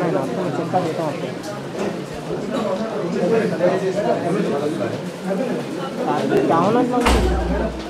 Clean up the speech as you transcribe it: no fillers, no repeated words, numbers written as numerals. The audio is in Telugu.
है ना आपको, मैं चक्का देता हूँ आपको। क्या होना